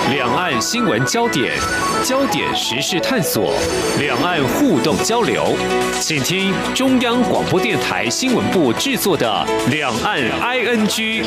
两岸新闻焦点，焦点时事探索，两岸互动交流，请听中央广播电台新闻部制作的《两岸 ING》。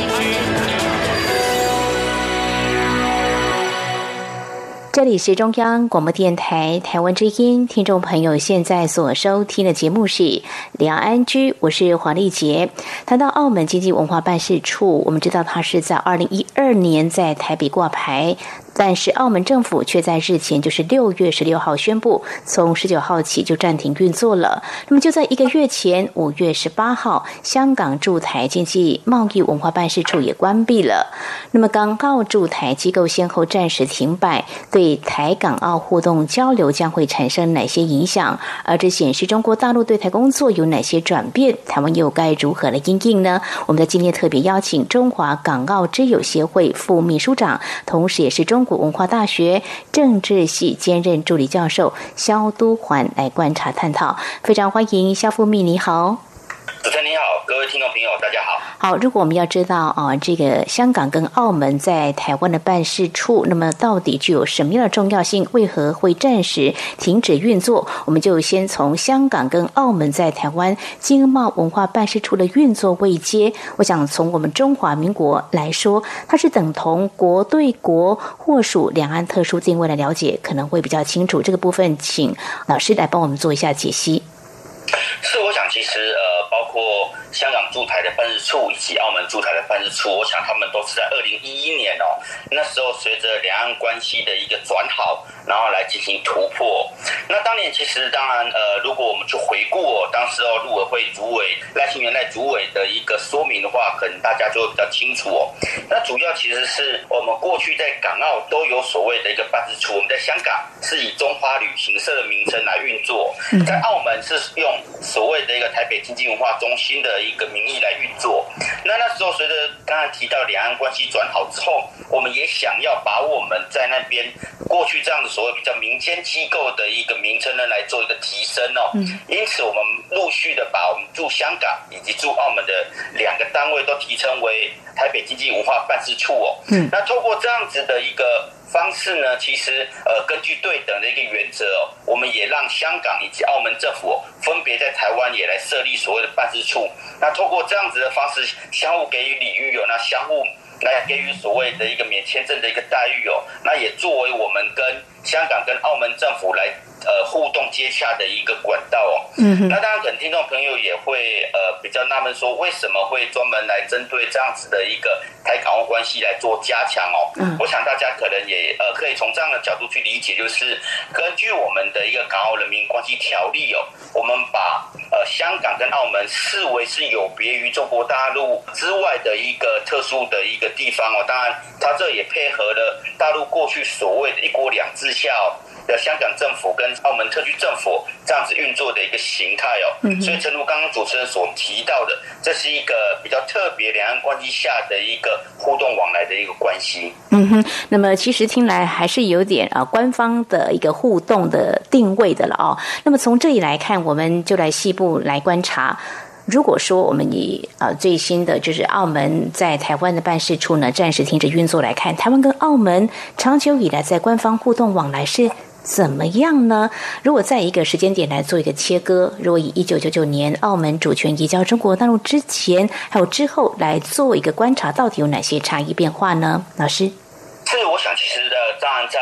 这里是中央广播电台台湾之音，听众朋友现在所收听的节目是两岸居，我是黄丽杰。谈到澳门经济文化办事处，我们知道它是在2012年在台北挂牌，但是澳门政府却在日前，就是6月16号宣布，从19号起就暂停运作了。那么就在1个月前，5月18号，香港驻台经济贸易文化办事处也关闭了。那么港澳驻台机构先后暂时停摆，对台港澳互动交流将会产生哪些影响？而这显示中国大陆对台工作有哪些转变？台湾又该如何来因应呢？我们在今天特别邀请中华港澳之友协会副秘书长，同时也是中国文化大学政治系兼任助理教授萧都环来观察探讨。非常欢迎萧副秘，你好。 主持人你好，各位听众朋友大家好。 好，如果我们要知道这个香港跟澳门在台湾的办事处，那么到底具有什么样的重要性？为何会暂时停止运作？我们就先从香港跟澳门在台湾经贸文化办事处的运作位阶，我想从我们中华民国来说，它是等同国对国或属两岸特殊定位来了解，可能会比较清楚。这个部分请老师来帮我们做一下解析。 是，我想其实包括香港驻台的办事处以及澳门驻台的办事处，我想他们都是在2011年那时候随着两岸关系的一个转好，然后来进行突破。那当年其实当然如果我们去回顾当时陆委会主委赖清元赖主委的一个说明的话，可能大家就会比较清楚那主要其实是我们过去在港澳都有所谓的一个办事处，我们在香港是以中华旅行社的名称来运作，在澳门是用所谓的一个台北经济文化中心的一个名义来运作。那时候随着刚才提到两岸关系转好之后，我们也想要把我们在那边过去这样的所谓比较民间机构的一个名称呢来做一个提升因此我们陆续的把我们驻香港以及驻澳门的2个单位都提称为台北经济文化办事处那透过这样子的一个方式呢，其实根据对等的一个原则我们也让香港以及澳门政府分别在台湾也来设立所谓的办事处。那透过这样子的方式，相互给予礼遇那相互来给予所谓的一个免签证的一个待遇那也作为我们跟香港跟澳门政府来互动接洽的一个管道那当然可能听众朋友也会比较纳闷说，为什么会专门来针对这样子的一个台港澳关系来做加强我想大家可能也可以从这样的角度去理解，就是根据我们的一个港澳人民关系条例我们把香港跟澳门视为是有别于中国大陆之外的一个特殊的一个地方当然它这也配合了大陆过去所谓的一国两制下的香港政府跟澳门特区政府这样子运作的一个形态所以正如刚刚主持人所提到的，这是一个比较特别两岸关系下的一个互动往来的一个关系。 那么其实听来还是有点官方的一个互动的定位的了那么从这里来看，我们就来细部来观察。如果说我们以最新的就是澳门在台湾的办事处呢暂时停止运作来看，台湾跟澳门长久以来在官方互动往来是怎么样呢？如果在一个时间点来做一个切割，如果以1999年澳门主权移交中国大陆之前还有之后来做一个观察，到底有哪些差异变化呢？老师？ 是，我想其实当然在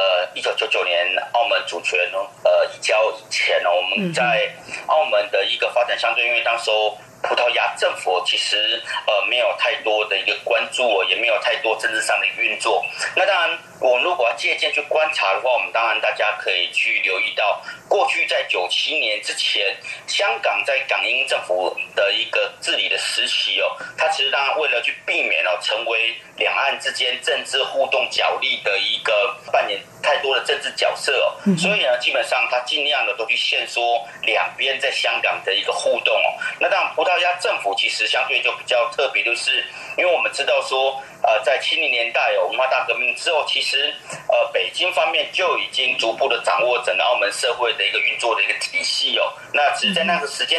1999年澳门主权移交以前我们在澳门的一个发展相对，因为当时葡萄牙政府其实没有太多的一个关注也没有太多政治上的运作。那当然我们如果要借鉴去观察的话，我们当然大家可以去留意到，过去在97年之前，香港在港英政府的一个治理的时期它其实当然为了去避免成为两岸之间政治互动角力的一个扮演太多的政治角色所以呢基本上它尽量的都去限缩两边在香港的一个互动那当然葡萄牙政府其实相对就比较特别，就是因为我们知道说在70年代文化大革命之后，其实北京方面就已经逐步的掌握整个澳门社会的一个运作的一个体系那只是在那个时间点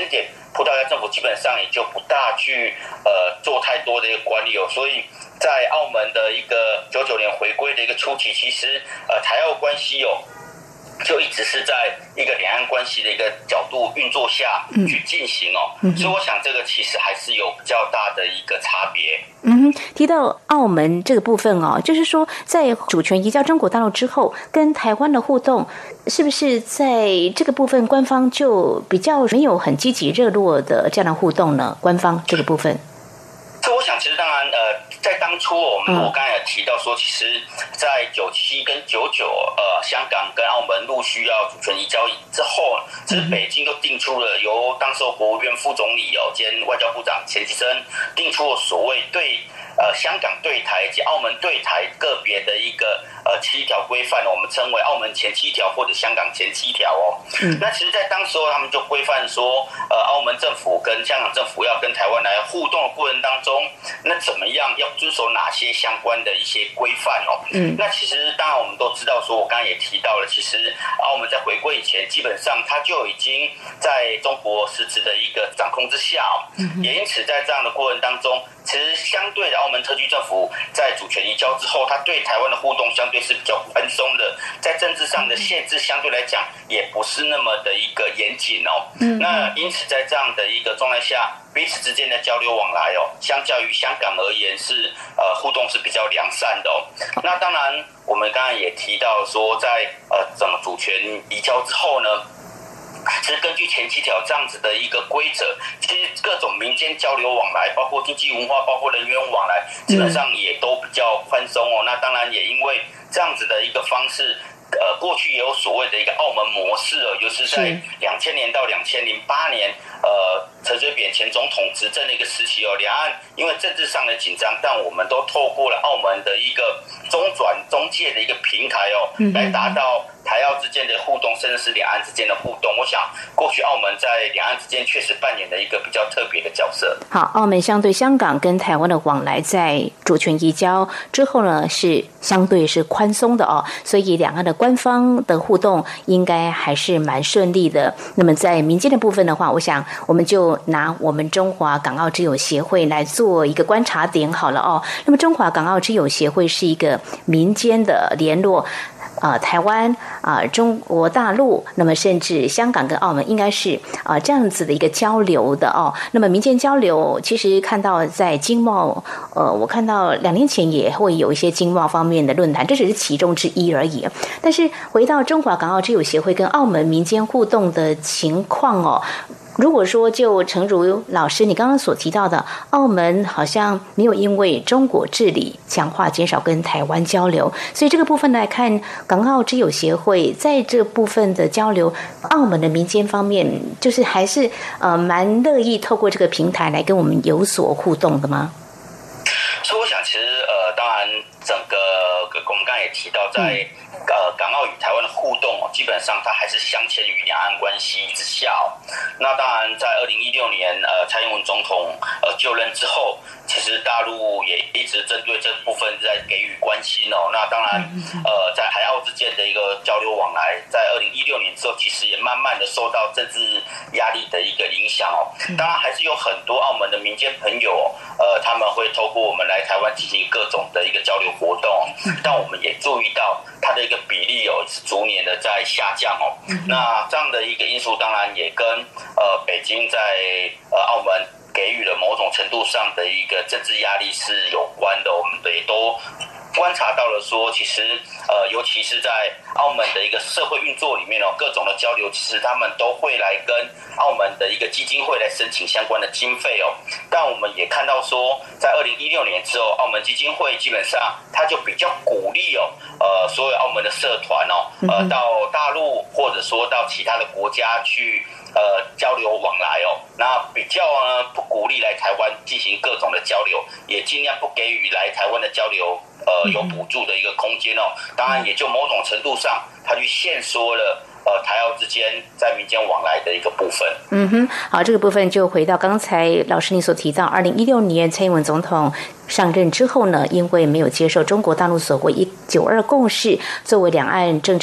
葡萄牙政府基本上也就不大去做太多的一个管理所以在澳门的一个99年回归的一个初期，其实台澳关系就一直是在一个两岸关系的一个角度运作下去进行所以我想这个其实还是有比较大的一个差别。 提到澳门这个部分就是说在主权移交中国大陆之后，跟台湾的互动是不是在这个部分官方就比较没有很积极热络的这样的互动呢？官方这个部分， 这我想其实当然在当初我刚才也提到说，其实在97跟99香港跟澳门陆续要主权移交之后，其实北京就定出了由当时国务院副总理兼外交部长钱其琛定出了所谓对香港对台以及澳门对台个别的一个7条规范，我们称为澳门前7条或者香港前7条那其实在当时他们就规范说澳门政府跟香港政府要跟台湾来互动的过程当中，那怎么样要遵守哪些相关的一些规范那其实当然我们都知道说，我刚刚也提到了，其实澳门在回归以前基本上它就已经在中国实质的一个掌控之下也因此在这样的过程当中，其实相对的澳门特区政府在主权移交之后，它对台湾的互动相对是比较宽松的，在政治上的限制相对来讲也不是那么的一个严谨那因此在这样的一个状态下，彼此之间的交流往来相较于香港而言是互动是比较良善的那当然我们刚刚也提到说，在整个主权移交之后呢，其实根据前7条这样子的一个规则，其实各种民间交流往来，包括经济文化，包括人员往来，基本上也都比较宽松那当然也因为这样子的一个方式，过去也有所谓的一个澳门模式尤其是在2000年到2008年陈水扁前总统执政的一个时期两岸因为政治上的紧张，但我们都透过了澳门的一个中介的一个平台来达到台澳之间的互动，甚至是两岸之间的互动。我想过去澳门在两岸之间确实扮演了一个比较特别的角色。 好，澳门相对香港跟台湾的往来在主权移交之后呢，是相对是宽松的所以两岸的官方的互动应该还是蛮顺利的。那么在民间的部分的话，我想我们就拿我们中华港澳之友协会来做一个观察点好了那么中华港澳之友协会是一个民间的联络台湾中国大陆，那么甚至香港跟澳门应该是这样子的一个交流的那么民间交流，其实看到在经贸我看到2年前也会有一些经贸方面的论坛，这只是其中之一而已。但是回到中华港澳之友协会跟澳门民间互动的情况如果说就诚如老师你刚刚所提到的，澳门好像没有因为中国治理强化减少跟台湾交流，所以这个部分来看，港澳之友协会在这部分的交流，澳门的民间方面就是还是蛮乐意透过这个平台来跟我们有所互动的吗？ 所以我想其实当然整个我们刚才也提到在港澳与台湾的互动基本上它还是镶嵌于两岸关系之下那当然在2016年蔡英文总统就任之后，其实大陆也一直针对这部分在给予关心那当然在台澳之间的一个交流往来，在2016年之后其实也慢慢的受到政治压力的一个影响当然还是有很多澳门的民间朋友他们会透过我们来台湾进行各种的一个交流活动但我们也注意到它的一个比例是逐年的在下降那这样的一个因素当然也跟北京在澳门给予了某种程度上的一个政治压力是有关的。我们也都观察到了说，其实尤其是在澳门的一个社会运作里面各种的交流，其实他们都会来跟澳门的一个基金会来申请相关的经费但我们也看到说，在2016年之后，澳门基金会基本上他就比较鼓励所有澳门的社团到大陆或者说到其他的国家去交流往来那比较不鼓励来台湾进行各种的交流，也尽量不给予来台湾的交流有补助的一个空间当然也就某种程度上它去限缩了台澳之间在民间往来的一个部分。 好，这个部分就回到刚才老师你所提到2016年蔡英文总统上任之后呢，因为没有接受中国大陆所谓192共识作为两岸政治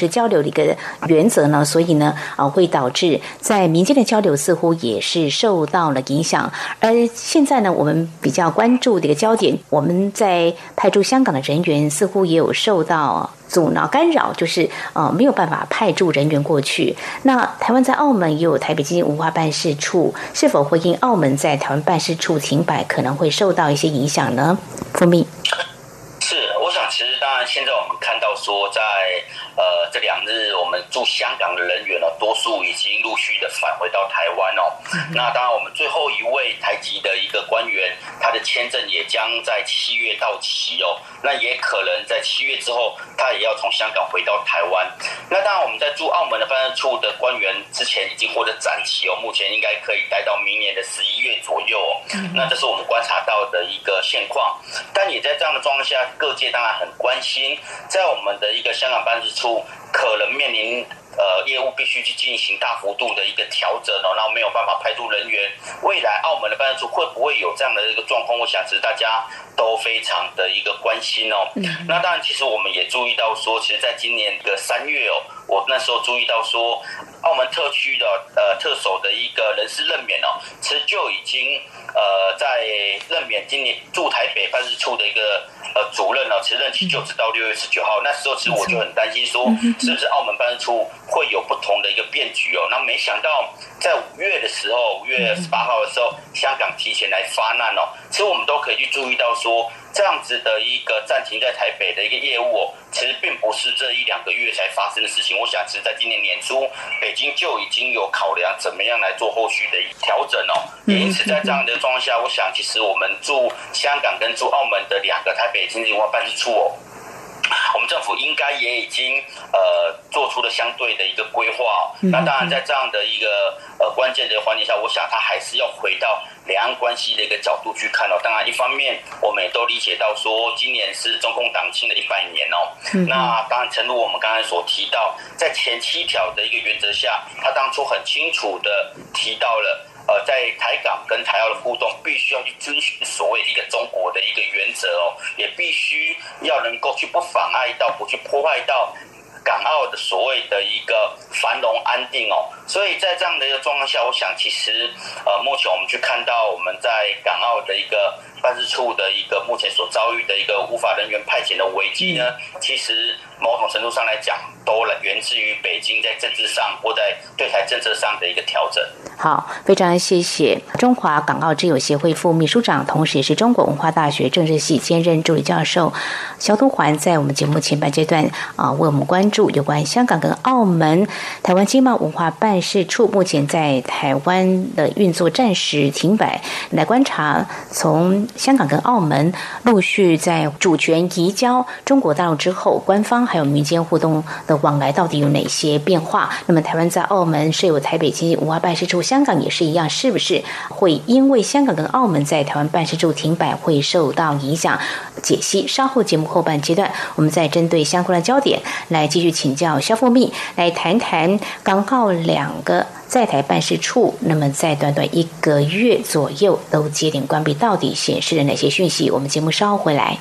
是交流的一个原则呢，所以呢会导致在民间的交流似乎也是受到了影响。而现在呢，我们比较关注的一个焦点，我们在派驻香港的人员似乎也有受到阻挠干扰，就是没有办法派驻人员过去。那台湾在澳门也有台北经济文化办事处，是否会因澳门在台湾办事处停摆可能会受到一些影响呢？副秘。 是，我想其实当然现在我们看到说在这2日我们驻香港的人员多数已经陆续的返回到台湾那当然我们最后一位台籍的一个官员，他的签证也将在7月到期那也可能在7月之后他也要从香港回到台湾。那当然我们在驻澳门的办事处的官员之前已经获得展期目前应该可以待到明年的11月左右那这是我们观察到的一个现况。但也在这样的状况下，各界当然很关心，在我们的一个香港办事处可能面临业务必须去进行大幅度的一个调整然后没有办法派驻人员。未来澳门的办事处会不会有这样的一个状况？我想其实大家都非常的一个关心那当然，其实我们也注意到说，其实在今年的3月我那时候注意到说，澳门特区的特首的一个人事任免其实就已经在任免今年驻台北办事处的一个主任其实任期就直到6月19号。那时候其实我就很担心说，是不是澳门办事处会有不同的一个变局那没想到在5月的时候，5月18号的时候，香港提前来发难其实我们都可以去注意到说，这样子的一个暂停在台北的一个业务其实并不是这1-2个月才发生的事情。我想其实在今年年初，北京就已经有考量怎么样来做后续的调整也因此在这样的状况下，我想其实我们驻香港跟驻澳门的2个台北经济文化办事处我们政府应该也已经做出了相对的一个规划那当然在这样的一个关键的环节下，我想它还是要回到两岸关系的一个角度去看当然一方面我们也都理解到说，今年是中共党庆的100年那当然诚如我们刚才所提到，在前7条的一个原则下，他当初很清楚的提到了在台港跟台澳的互动，必须要去遵循所谓一个中国的一个原则也必须要能够去不妨碍到、不去破坏到港澳的所谓的一个繁荣安定所以在这样的一个状况下，我想其实目前我们去看到我们在港澳的一个办事处的一个目前所遭遇的一个无法人员派遣的危机呢，其实某种程度上来讲，都源自于北京在政治上或在对台政策上的一个调整。 好，非常谢谢中华港澳之友协会副秘书长，同时也是中国文化大学政治系兼任助理教授萧东环，在我们节目前半阶段为我们关注有关香港跟澳门台湾经贸文化办事处目前在台湾的运作暂时停摆，来观察从香港跟澳门陆续在主权移交中国大陆之后，官方还有民间互动的往来到底有哪些变化。那么台湾在澳门设有台北经济文化办事处，香港也是一样，是不是会因为香港跟澳门在台湾办事处停摆会受到影响？解析稍后节目后半阶段，我们再针对相关的焦点来继续请教萧副秘，来谈谈港澳2个在台办事处，那么在短短1个月左右都接连关闭，到底显示了哪些讯息？我们节目稍后回来。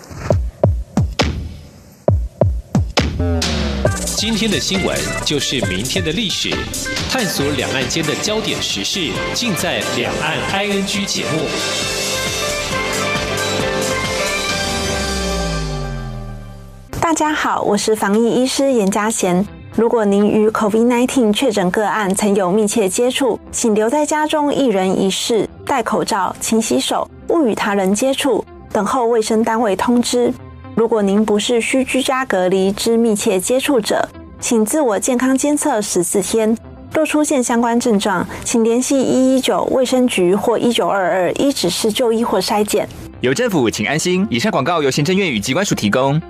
今天的新闻就是明天的历史，探索两岸间的焦点时事，尽在两岸 ING 节目。 大家好，我是防疫医师严嘉贤。如果您与 COVID-19 确诊个案曾有密切接触，请留在家中1人1室，戴口罩、勤洗手，勿与他人接触，等候卫生单位通知。如果您不是需居家隔离之密切接触者，请自我健康监测14天。若出现相关症状，请联系119卫生局或1922依指示就医或筛检。 有政府，请安心。以上广告由行政院与疾管署提供。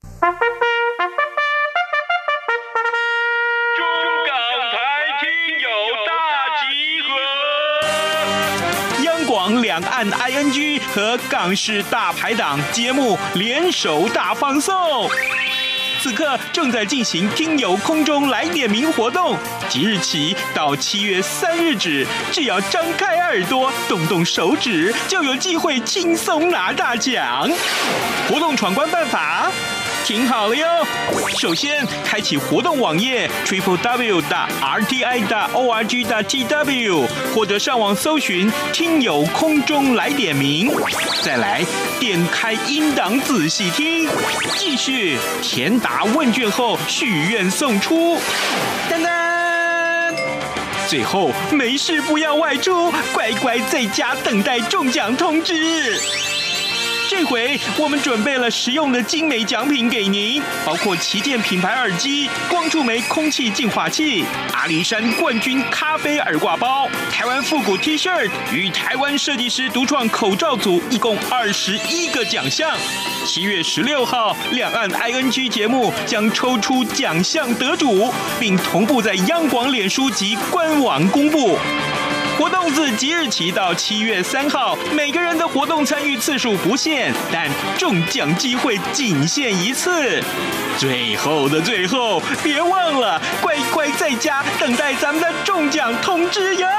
两岸 ING 和港式大排档节目联手大放送，此刻正在进行听友空中来点名活动，即日起到7月3日止，只要张开耳朵动动手指，就有机会轻松拿大奖。活动闯关办法： 听好了哟！首先，开启活动网页 www.rti.org.tw， 或者上网搜寻“听友空中来点名”，再来点开音档仔细听，继续填答问卷后许愿送出，噔噔。最后，没事不要外出，乖乖在家等待中奖通知。这回我们准备了实用的精美奖品给您，包括旗舰品牌耳机、光触媒空气净化器、阿里山冠军咖啡耳挂包、台湾复古 T 恤与台湾设计师独创口罩组，一共21个奖项。7月16号，两岸 ING 节目将抽出奖项得主，并同步在央广脸书及官网公布。活动自即日起到7月3号，每个人的活动参与次数不限，但中奖机会仅限一次。最后的最后，别忘了乖乖在家等待咱们的中奖通知哟！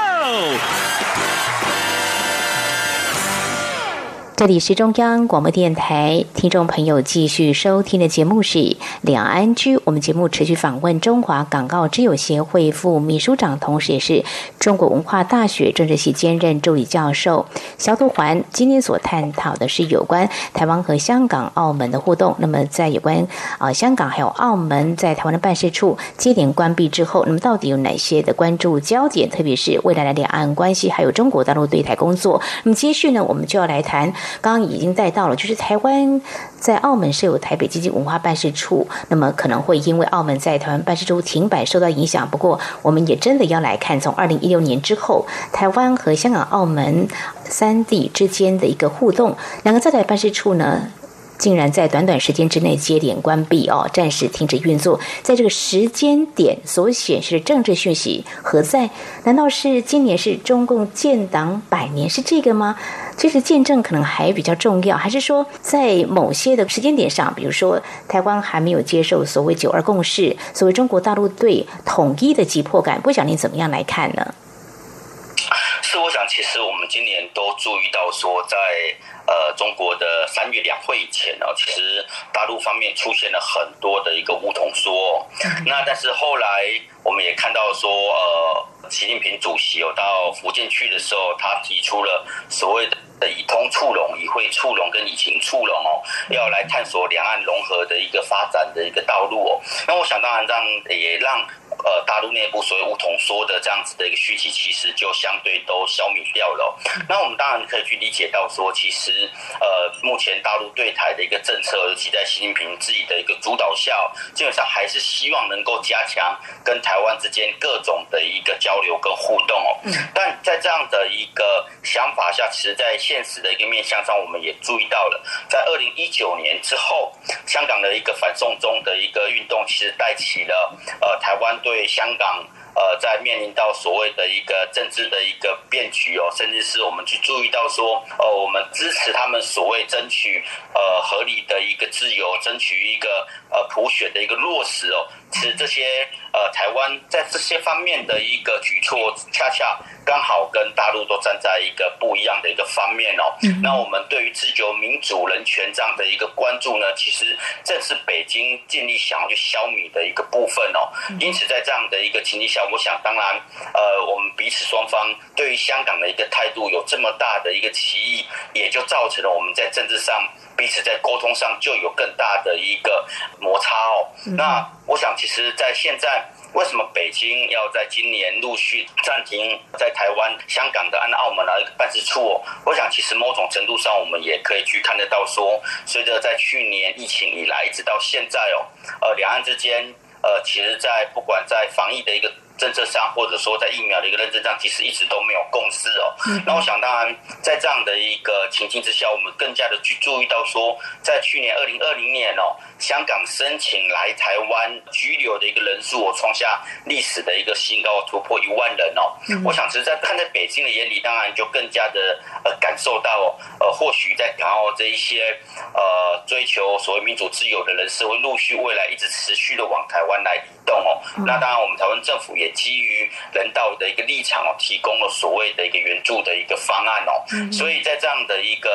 这里是中央广播电台，听众朋友继续收听的节目是两岸居。我们节目持续访问中华港澳之友协会副秘书长，同时也是中国文化大学政治系兼任助理教授萧图桓。今天所探讨的是有关台湾和香港、澳门的互动。那么在有关香港还有澳门在台湾的办事处接连关闭之后，那么到底有哪些的关注焦点？特别是未来的两岸关系还有中国大陆对台工作。那么接续呢，我们就要来谈。刚刚已经带到了，就是台湾在澳门设有台北经济文化办事处，那么可能会因为澳门在台湾办事处停摆受到影响。不过，我们也真的要来看，从2016年之后，台湾和香港、澳门三地之间的一个互动，两个在台办事处呢，竟然在短短时间之内接连关闭暂时停止运作。在这个时间点所显示的政治讯息何在？难道是今年是中共建党100年，是这个吗？其实见证可能还比较重要，还是说在某些的时间点上，比如说台湾还没有接受所谓9·2共识，所谓中国大陆对统一的急迫感，不晓得您怎么样来看呢？ 是，我想其实我们今年都注意到说，在中国的3月2会以前呢，其实大陆方面出现了很多的一个梧桐说，那但是后来我们也看到说，习近平主席到福建去的时候，他提出了所谓的以通促融、以会促融跟以情促融要来探索两岸融合的一个发展的一个道路那我想当然也让大陆内部所谓梧桐说的这样子的一个讯息，其实就相对都消弭掉了。那我们当然可以去理解到说，其实目前大陆对台的一个政策，尤其在习近平自己的一个主导下，基本上还是希望能够加强跟台湾之间各种的一个交流跟互动但在这样的一个想法下，其实在现实的一个面向上，我们也注意到了，在2019年之后，香港的一个反送中的一个运动，其实带起了台湾对香港在面临到所谓的一个政治的一个变局甚至是我们去注意到说我们支持他们所谓争取合理的一个自由，争取一个普选的一个落实其实这些台湾在这些方面的一个举措，恰恰刚好跟大陆都站在一个不一样的一个方面那我们对于自由、民主、人权这样的一个关注呢，其实正是北京尽力想要去消弭的一个部分因此在这样的一个情境下，我想当然我们彼此双方对于香港的一个态度有这么大的一个歧义，也就造成了我们在政治上彼此在沟通上就有更大的一个摩擦那我想其实在现在为什么北京要在今年陆续暂停在台湾、香港的和澳门的一个办事处我想其实某种程度上我们也可以去看得到说，随着在去年疫情以来一直到现在两岸之间其实在不管在防疫的一个政策上，或者说在疫苗的一个认证上，其实一直都没有共识那我想当然在这样的一个情境之下，我们更加的去注意到说，在去年2020年香港申请来台湾居留的一个人数创下历史的一个新高，突破1万人我想其实在看在北京的眼里，当然就更加的感受到或许在港澳这一些追求所谓民主自由的人士会陆续未来一直持续的往台湾来移动那当然我们台湾政府也基于人道的一个立场提供了所谓的一个援助的一个方案所以在这样的一个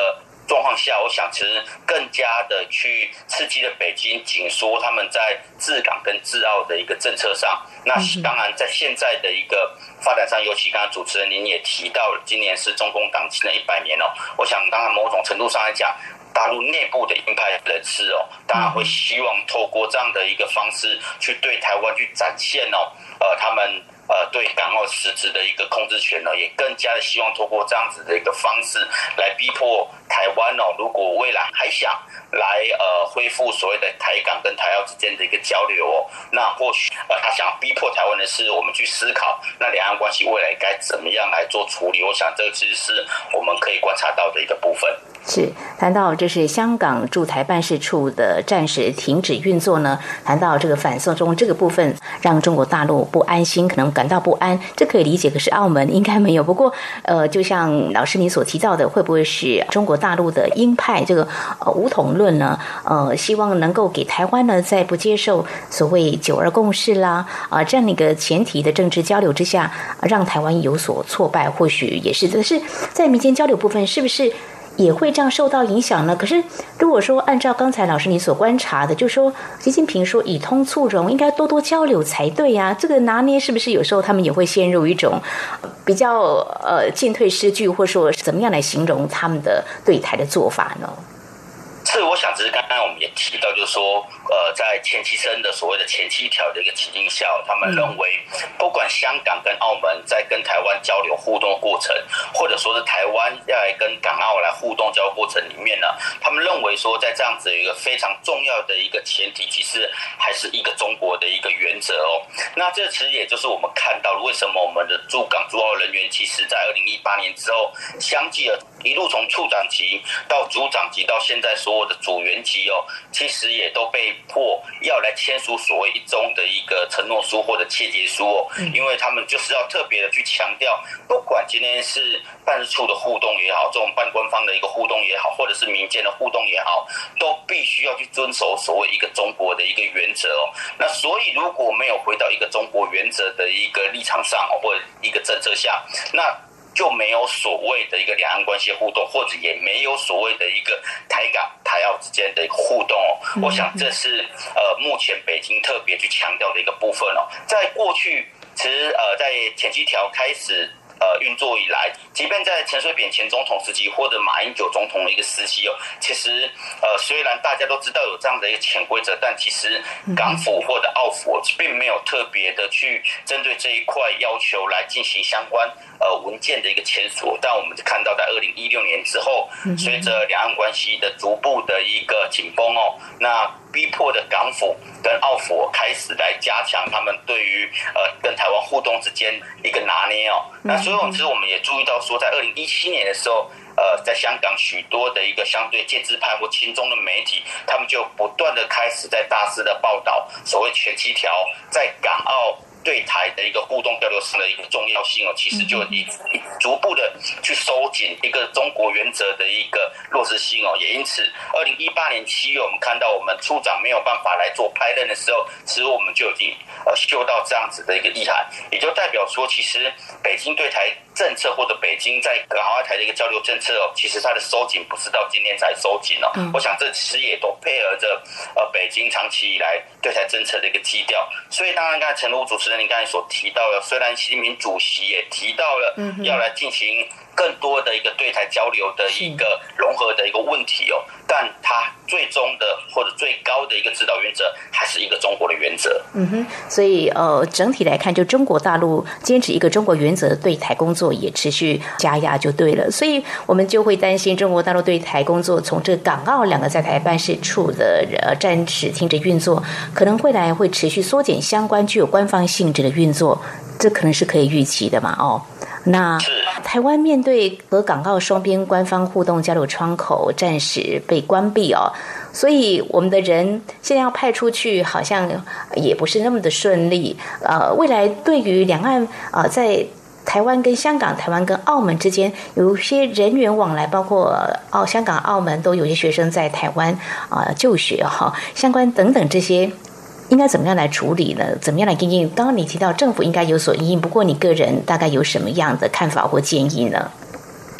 状况下，我想其实更加的去刺激了北京紧缩他们在治港跟治澳的一个政策上。那当然在现在的一个发展上，尤其刚刚主持人您也提到了，今年是中共党庆的100年哦。我想当然某种程度上来讲，大陆内部的鹰派人士哦，当然会希望透过这样的一个方式去对台湾去展现哦，他们对港澳实质的一个控制权呢，也更加的希望透过这样子的一个方式来逼迫台湾哦，如果未来还想来恢复所谓的台港跟台澳之间的一个交流哦，那或许他想要逼迫台湾的是我们去思考，那两岸关系未来该怎么样来做处理？我想这个其实是我们可以观察到的一个部分。 是谈到这是香港驻台办事处的暂时停止运作呢，谈到这个反送中这个部分，让中国大陆不安心，可能感到不安，这可以理解。可是澳门应该没有。不过就像老师你所提到的，会不会是中国大陆的鹰派这个武统论呢？希望能够给台湾呢，在不接受所谓9·2共识啦这样的一个前提的政治交流之下，让台湾有所挫败，或许也是。可是在民间交流部分，是不是也会这样受到影响呢？可是如果说按照刚才老师你所观察的，就说习近平说以通促融，应该多多交流才对啊，这个拿捏是不是有时候他们也会陷入一种比较进退失据，或者说怎么样来形容他们的对台的做法呢？ 是，我想只是刚刚我们也提到，就是说，在前7生的所谓的前7条的一个情境下，他们认为，不管香港跟澳门在跟台湾交流互动的过程，或者说是台湾要来跟港澳来互动交流过程里面呢，他们认为说，在这样子有一个非常重要的一个前提，其实还是一个中国的一个原则哦。那这其实也就是我们看到为什么我们的驻港驻澳人员，其实在2018年之后，相继的一路从处长级到组长级到现在所有的组员级哦，其实也都被迫要来签署所谓1中的一个承诺书或者切结书哦，因为他们就是要特别的去强调，不管今天是办事处的互动也好，这种半官方的一个互动也好，或者是民间的互动也好，都必须要去遵守所谓一个中国的一个原则哦。那所以如果没有回到一个中国原则的一个立场上或者一个政策下，那就没有所谓的一个两岸关系互动，或者也没有所谓的一个台港台澳之间的一个互动哦。我想这是目前北京特别去强调的一个部分哦。在过去，其实在前7条开始运作以来，即便在陈水扁前总统时期或者马英九总统的一个时期哦，其实虽然大家都知道有这样的一个潜规则，但其实港府或者澳府并没有特别的去针对这一块要求来进行相关文件的一个签署。但我们看到在2016年之后，随着两岸关系的逐步的一个紧绷哦，那逼迫的港府跟澳府开始来加强他们对于跟台湾互动之间一个拿捏哦。那所以其实我们也注意到说，在2017年的时候，在香港许多的一个相对建制派或亲中的媒体，他们就不断的开始在大肆的报道所谓前7条在港澳对台的一个互动交流上的一个重要性哦，其实就逐步的去收紧一个中国原则的一个落实性哦。也因此，2018年7月，我们看到我们处长没有办法来做派任的时候，其实我们就已经嗅到这样子的一个意涵，也就代表说，其实北京对台政策或者北京在港澳台的一个交流政策哦，其实它的收紧不是到今天才收紧哦。我想这其实也都配合着北京长期以来对台政策的一个基调。所以当然，刚才陈如主持人您刚才所提到的，虽然习近平主席也提到了要来进行更多的一个对台交流的一个融合的一个问题哦，但他最终的或者最高的一个指导原则还是一个中国的原则。 所以整体来看，就中国大陆坚持一个中国原则，对台工作也持续加压就对了。所以我们就会担心中国大陆对台工作从这港澳2个在台办事处的暂时停止运作，可能未来会持续缩减相关具有官方性质的运作，这可能是可以预期的嘛？那台湾面对和港澳双边官方互动交流窗口暂时被关闭所以我们的人现在要派出去，好像也不是那么的顺利。未来对于两岸在台湾跟香港、台湾跟澳门之间有一些人员往来，包括香港、澳门都有些学生在台湾就学相关等等这些。应该怎么样来处理呢？怎么样来因应？刚刚你提到政府应该有所因应，不过你个人大概有什么样的看法或建议呢？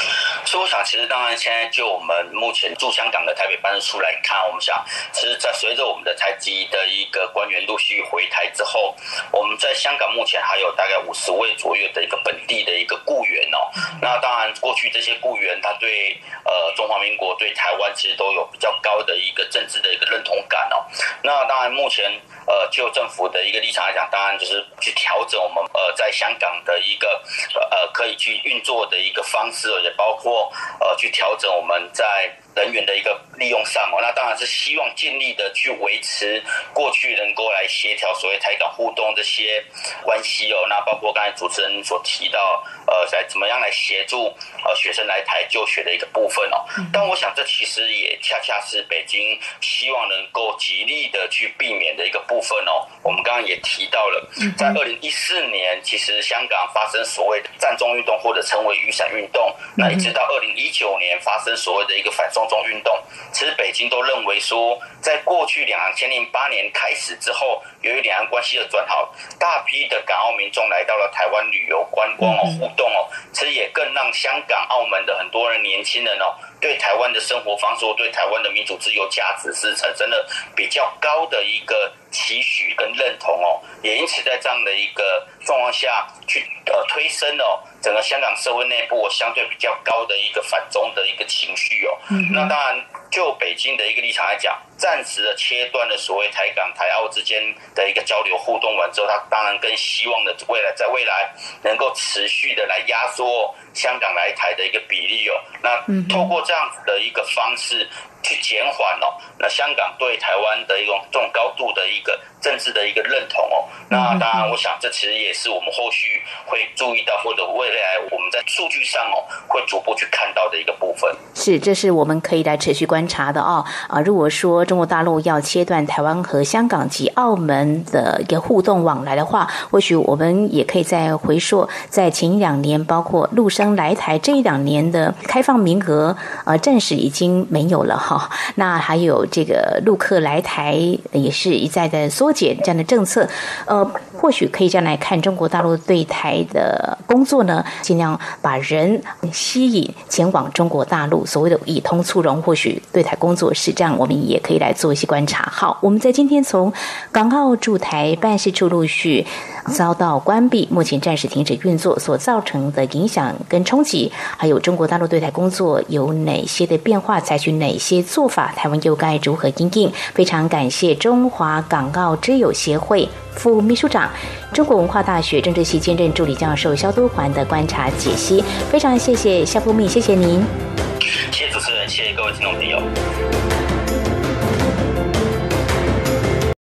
所以我想，其实当然现在就我们目前驻香港的台北办事处来看，我们想，其实在随着我们的台籍的一个官员陆续回台之后，我们在香港目前还有大概50位左右的一个本地的一个雇员哦。那当然，过去这些雇员他对中华民国对台湾其实都有比较高的一个政治的一个认同感哦。那当然，目前就政府的一个立场来讲，当然就是去调整我们在香港的一个可以去运作的一个方式，也包括去调整我们在人员的一个利用上哦。那当然是希望尽力的去维持过去能够来协调所谓台港互动这些关系哦。那包括刚才主持人所提到在怎么样来协助学生来台就学的一个部分哦。但我想这其实也恰恰是北京希望能够极力的去避免的一个部分哦。我们刚刚也提到了，在2014年，其实香港发生所谓的占中运动，或者称为雨伞运动，那一直到2019年发生所谓的一个反送中运动，其实北京都认为说，在过去2008年开始之后，由于两岸关系的转好，大批的港澳民众来到了台湾旅游观光哦，互动哦，其实也更让香港、澳门的很多人年轻人哦，对台湾的生活方式、对台湾的民主自由价值是产生了比较高的一个期许跟认同哦，也因此在这样的一个状况下去推升哦整个香港社会内部相对比较高的一个反中的一个情绪哦。那当然就北京的一个立场来讲，暂时的切断了所谓台港台澳之间的一个交流互动完之后，他当然更希望的在未来能够持续的来压缩香港来台的一个比例哦。那透过这样子的一个方式去减缓哦，那香港对台湾的这种高度的一个政治的一个认同哦。那当然我想这其实也是我们后续会注意到，或者未来我们在数据上哦会逐步去看到的一个部分。 是，这是我们可以来持续观察的哦。如果说中国大陆要切断台湾和香港及澳门的一个互动往来的话，或许我们也可以再回溯在前2年，包括陆生来台这1-2年的开放名额，暂时已经没有了哈。那还有这个陆客来台也是一再的缩减这样的政策，或许可以这样来看中国大陆对台的工作呢，尽量把人吸引前往中国大陆，所谓的以通促融，或许对台工作是这样，我们也可以来做一些观察。好，我们在今天从港澳驻台办事处陆续遭到关闭，目前暂时停止运作所造成的影响跟冲击，还有中国大陆对台工作有哪些的变化，采取哪些做法，台湾又该如何因应？非常感谢中华港澳知友协会副秘书长、中国文化大学政治系兼任助理教授萧多环的观察解析。非常谢谢萧副秘，谢谢您。 谢谢主持人，谢谢各位听众朋友。